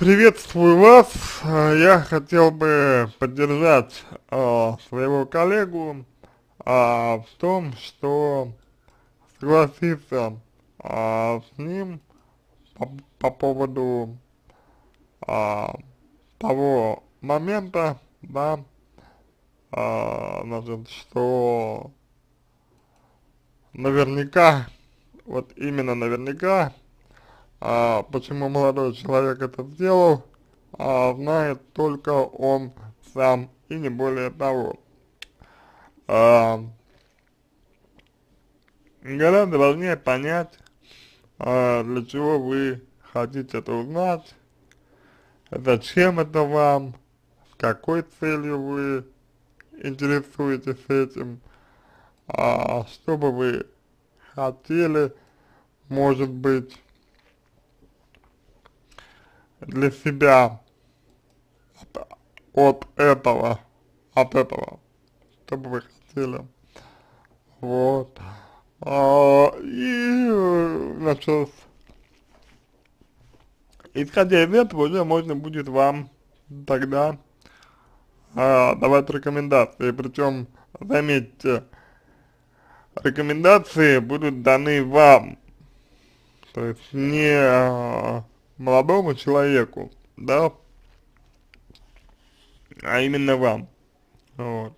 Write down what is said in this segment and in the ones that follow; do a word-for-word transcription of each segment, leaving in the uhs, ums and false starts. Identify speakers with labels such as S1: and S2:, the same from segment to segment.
S1: Приветствую вас. Э, Я хотел бы поддержать э, своего коллегу э, в том, что согласиться э, с ним по, по поводу э, того момента, да, э, значит, что наверняка, вот именно наверняка, а, почему молодой человек это сделал, а, знает только он сам и не более того. А, Гораздо важнее понять, а, для чего вы хотите это узнать, зачем это вам, с какой целью вы интересуетесь этим, а, что бы вы хотели, может быть, для себя от этого, от этого, что бы вы хотели. Вот. А, и, э, значит, исходя из этого, уже можно будет вам тогда а, давать рекомендации. Причем, заметьте, рекомендации будут даны вам, то есть не а, молодому человеку, да, а именно вам. Вот.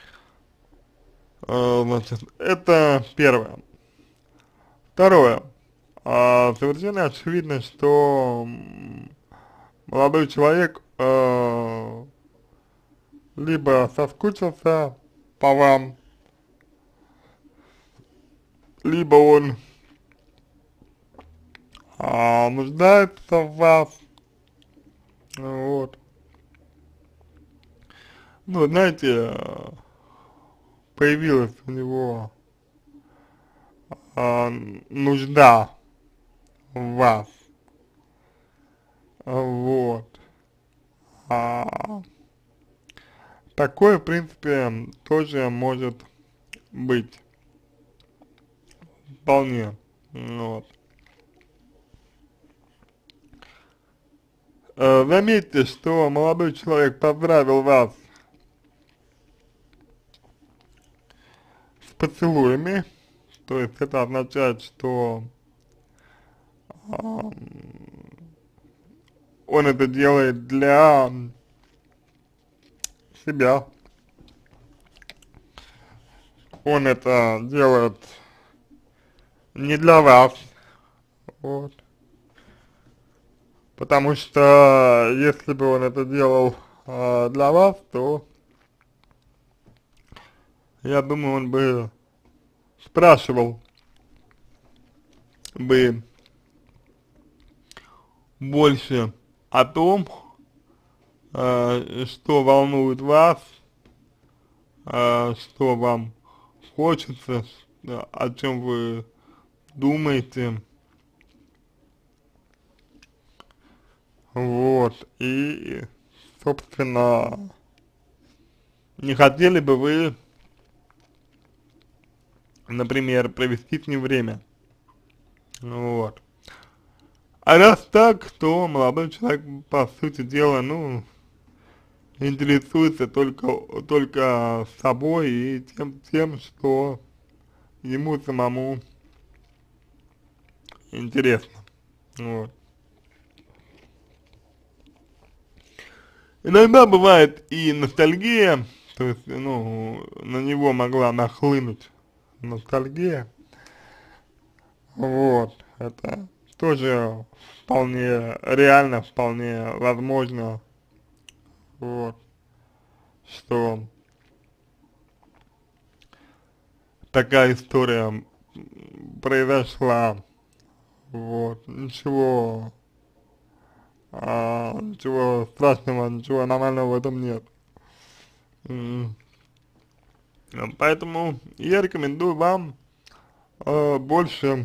S1: А, значит, это первое. Второе. А, совершенно очевидно, что м, молодой человек э, либо соскучился по вам, либо он а, нуждается в вас, вот. Ну, знаете, э, появилась у него а, нужда в вас, вот. А, такое, в принципе, тоже может быть, вполне, вот. Э, заметьте, что молодой человек поздравил вас с поцелуями, то есть это означает, что а, он это делает для себя, он это делает не для вас, вот, потому что если бы он это делал а, для вас, то я думаю, он бы спрашивал бы больше о том, а, что волнует вас, а, что вам хочется, да, о чем вы думаете, вот, и, собственно, не хотели бы вы, например, провести с ним время, вот. А раз так, то молодой человек, по сути дела, ну, интересуется только, только собой и тем, тем, что ему самому интересно, вот. Иногда бывает и ностальгия, то есть, ну, на него могла нахлынуть ностальгия, вот, это тоже вполне реально, вполне возможно, вот, что такая история произошла, вот, ничего, а, ничего страшного, ничего нормального в этом нет. М, Поэтому я рекомендую вам э, больше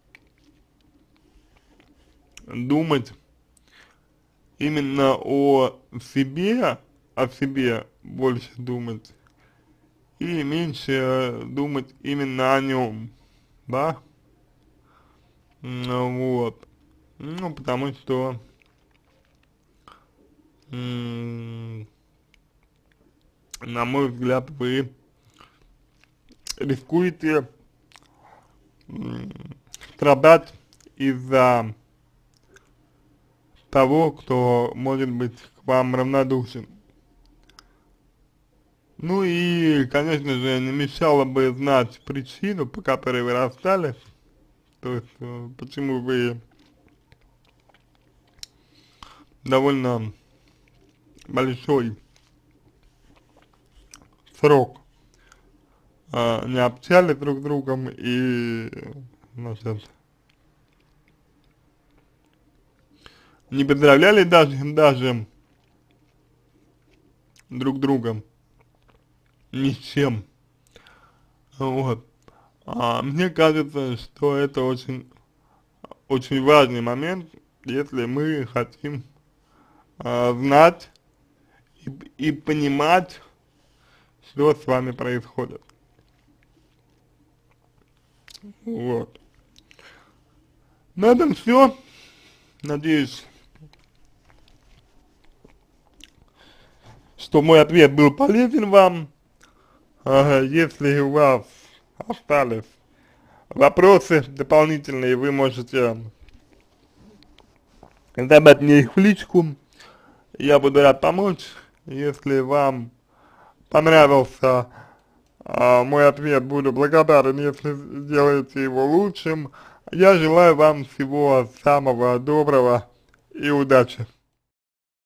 S1: думать именно о себе, о себе больше думать и меньше думать именно о нем, да, ну вот, ну потому что м, на мой взгляд, вы рискуете м, страдать из-за того, кто может быть к вам равнодушен. Ну и, конечно же, не мешало бы знать причину, по которой вы расстались, то есть, э, почему вы довольно большой срок э, не общались друг с другом и, значит, не поздравляли даже, даже друг друга ни с чем. Вот. А, мне кажется, что это очень, очень важный момент, если мы хотим а, знать и, и понимать, что с вами происходит. Вот. На этом все. Надеюсь, что мой ответ был полезен вам. Ага, если у вас остались вопросы дополнительные, вы можете задать мне их в личку. Я буду рад помочь. Если вам понравился а, мой ответ, буду благодарен, если сделаете его лучшим. Я желаю вам всего самого доброго и удачи.